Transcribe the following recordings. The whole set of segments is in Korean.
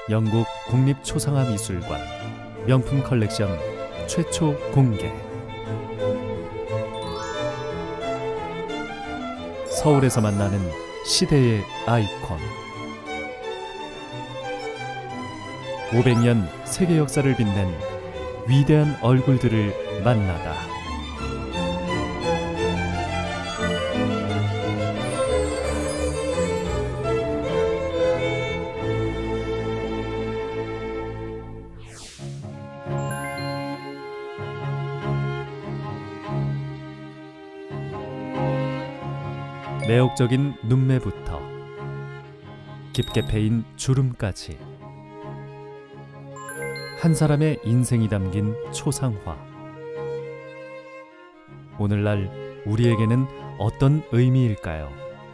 영국 국립초상화미술관 명품 컬렉션 최초 공개. 서울에서 만나는 시대의 아이콘. 500년 세계 역사를 빛낸 위대한 얼굴들을 만나다. 매혹적인 눈매부터 깊게 패인 주름까지 한 사람의 인생이 담긴 초상화. 오늘날 우리에게는 어떤 의미일까요?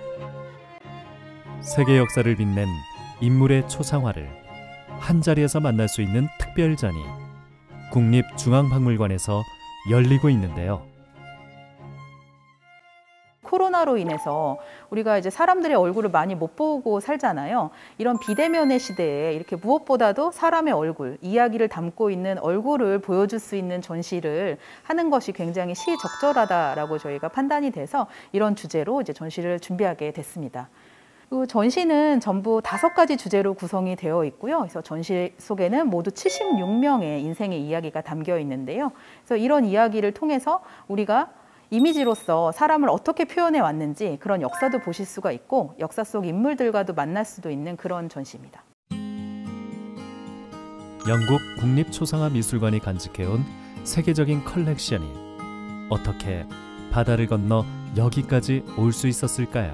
세계 역사를 빛낸 인물의 초상화를 한자리에서 만날 수 있는 특별전이 국립중앙박물관에서 열리고 있는데요. 코로나로 인해서 우리가 이제 사람들의 얼굴을 많이 못 보고 살잖아요. 이런 비대면의 시대에 이렇게 무엇보다도 사람의 얼굴, 이야기를 담고 있는 얼굴을 보여줄 수 있는 전시를 하는 것이 굉장히 시적절하다라고 저희가 판단이 돼서 이런 주제로 이제 전시를 준비하게 됐습니다. 그 전시는 전부 5가지 주제로 구성이 되어 있고요. 그래서 전시 속에는 모두 76명의 인생의 이야기가 담겨 있는데요. 그래서 이런 이야기를 통해서 우리가 이미지로서 사람을 어떻게 표현해 왔는지 그런 역사도 보실 수가 있고 역사 속 인물들과도 만날 수도 있는 그런 전시입니다. 영국 국립초상화미술관이 간직해온 세계적인 컬렉션이 어떻게 바다를 건너 여기까지 올 수 있었을까요?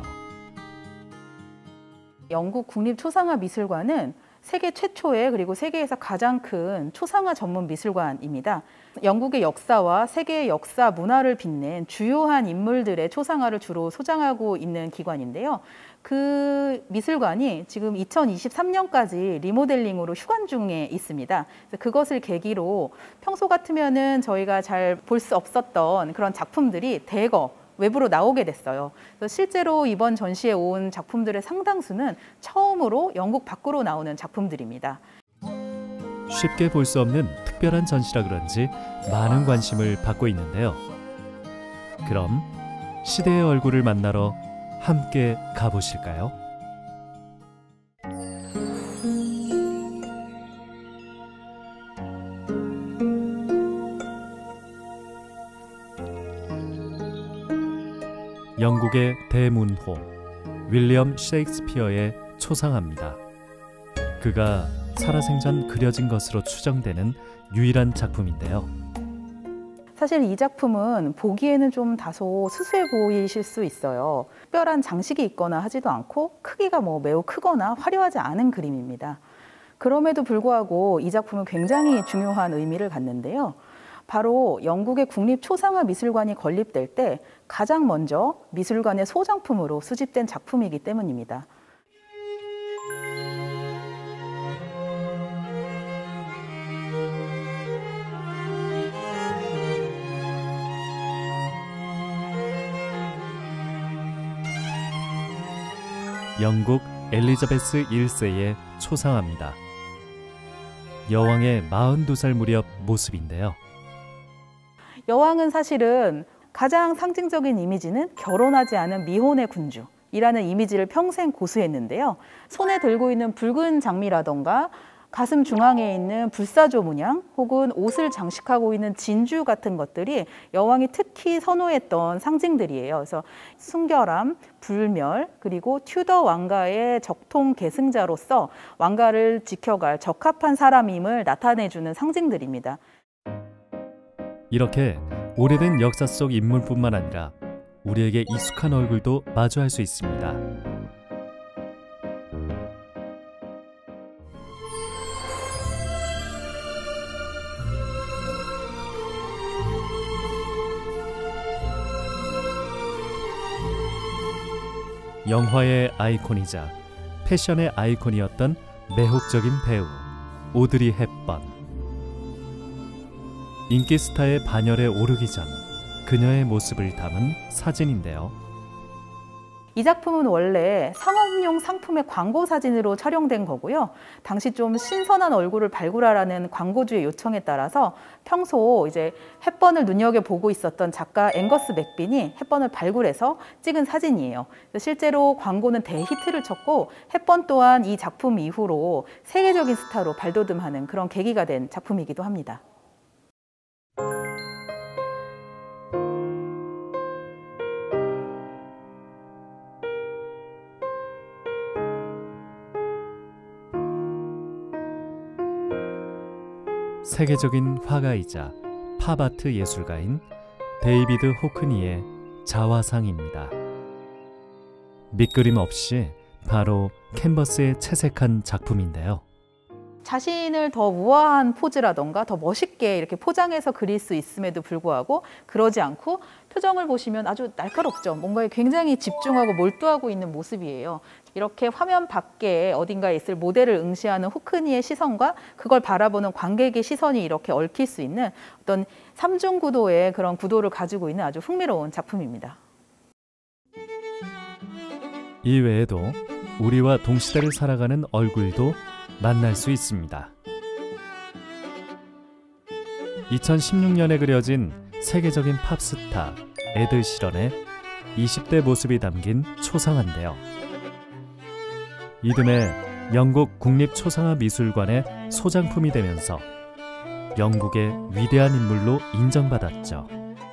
영국 국립초상화미술관은 세계 최초의 그리고 세계에서 가장 큰 초상화 전문 미술관입니다. 영국의 역사와 세계의 역사 문화를 빛낸 주요한 인물들의 초상화를 주로 소장하고 있는 기관인데요. 그 미술관이 지금 2023년까지 리모델링으로 휴관 중에 있습니다. 그래서 그것을 계기로 평소 같으면은 저희가 잘 볼 수 없었던 그런 작품들이 대거 외부로 나오게 됐어요. 그래서 실제로 이번 전시에 온 작품들의 상당수는 처음으로 영국 밖으로 나오는 작품들입니다. 쉽게 볼 수 없는 특별한 전시라 그런지 많은 관심을 받고 있는데요. 그럼 시대의 얼굴을 만나러 함께 가보실까요? 영국의 대문호 윌리엄 셰익스피어의 초상화입니다. 그가 살아생전 그려진 것으로 추정되는 유일한 작품인데요. 사실 이 작품은 보기에는 좀 다소 수수해 보이실 수 있어요. 특별한 장식이 있거나 하지도 않고 크기가 매우 크거나 화려하지 않은 그림입니다. 그럼에도 불구하고 이 작품은 굉장히 중요한 의미를 갖는데요. 바로 영국의 국립초상화미술관이 건립될 때 가장 먼저 미술관의 소장품으로 수집된 작품이기 때문입니다. 영국 엘리자베스 1세의 초상화입니다. 여왕의 42살 무렵 모습인데요. 여왕은 사실은 가장 상징적인 이미지는 결혼하지 않은 미혼의 군주이라는 이미지를 평생 고수했는데요. 손에 들고 있는 붉은 장미라던가 가슴 중앙에 있는 불사조 문양 혹은 옷을 장식하고 있는 진주 같은 것들이 여왕이 특히 선호했던 상징들이에요. 그래서 순결함, 불멸, 그리고 튜더 왕가의 적통 계승자로서 왕가를 지켜갈 적합한 사람임을 나타내주는 상징들입니다. 이렇게 오래된 역사 속 인물뿐만 아니라 우리에게 익숙한 얼굴도 마주할 수 있습니다. 영화의 아이콘이자 패션의 아이콘이었던 매혹적인 배우 오드리 헵번. 인기 스타의 반열에 오르기 전 그녀의 모습을 담은 사진인데요. 이 작품은 원래 상업용 상품의 광고 사진으로 촬영된 거고요. 당시 좀 신선한 얼굴을 발굴하라는 광고주의 요청에 따라서 평소 이제 헵번을 눈여겨보고 있었던 작가 앵거스 맥빈이 헵번을 발굴해서 찍은 사진이에요. 실제로 광고는 대히트를 쳤고 헵번 또한 이 작품 이후로 세계적인 스타로 발돋움하는 그런 계기가 된 작품이기도 합니다. 세계적인 화가이자 팝아트 예술가인 데이비드 호크니의 자화상입니다. 밑그림 없이 바로 캔버스에 채색한 작품인데요. 자신을 더 우아한 포즈라던가 더 멋있게 이렇게 포장해서 그릴 수 있음에도 불구하고 그러지 않고 표정을 보시면 아주 날카롭죠. 뭔가에 굉장히 집중하고 몰두하고 있는 모습이에요. 이렇게 화면 밖에 어딘가에 있을 모델을 응시하는 호크니의 시선과 그걸 바라보는 관객의 시선이 이렇게 얽힐 수 있는 어떤 삼중 구도의 그런 구도를 가지고 있는 아주 흥미로운 작품입니다. 이 외에도 우리와 동시대를 살아가는 얼굴도 만날 수 있습니다. 2016년에 그려진 세계적인 팝스타 에드 시런의 20대 모습이 담긴 초상화인데요. 이듬해 영국 국립초상화미술관의 소장품이 되면서 영국의 위대한 인물로 인정받았죠.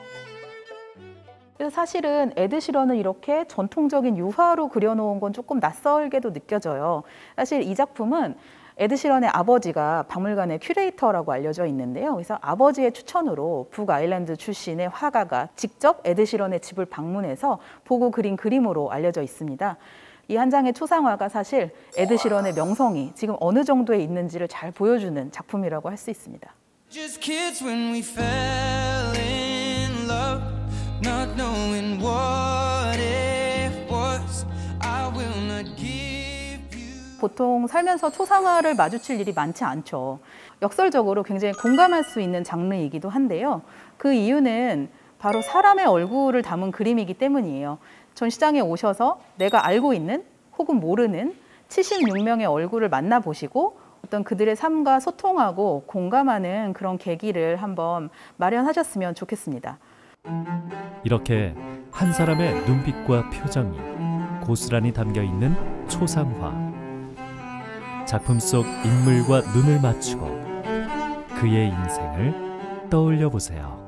그래서 사실은 에드 시런을 이렇게 전통적인 유화로 그려놓은 건 조금 낯설게도 느껴져요. 사실 이 작품은 에드 시런의 아버지가 박물관의 큐레이터라고 알려져 있는데요. 그래서 아버지의 추천으로 북아일랜드 출신의 화가가 직접 에드 시런의 집을 방문해서 보고 그린 그림으로 알려져 있습니다. 이 한 장의 초상화가 사실 에드 시런의 명성이 지금 어느 정도에 있는지를 잘 보여주는 작품이라고 할 수 있습니다. Just kids when we fell in love, not knowing what it was. I will not give you. 보통 살면서 초상화를 마주칠 일이 많지 않죠. 역설적으로 굉장히 공감할 수 있는 장르이기도 한데요. 그 이유는 바로 사람의 얼굴을 담은 그림이기 때문이에요. 전시장에 오셔서 내가 알고 있는 혹은 모르는 76명의 얼굴을 만나보시고 어떤 그들의 삶과 소통하고 공감하는 그런 계기를 한번 마련하셨으면 좋겠습니다. 이렇게 한 사람의 눈빛과 표정이 고스란히 담겨있는 초상화. 작품 속 인물과 눈을 맞추고 그의 인생을 떠올려 보세요.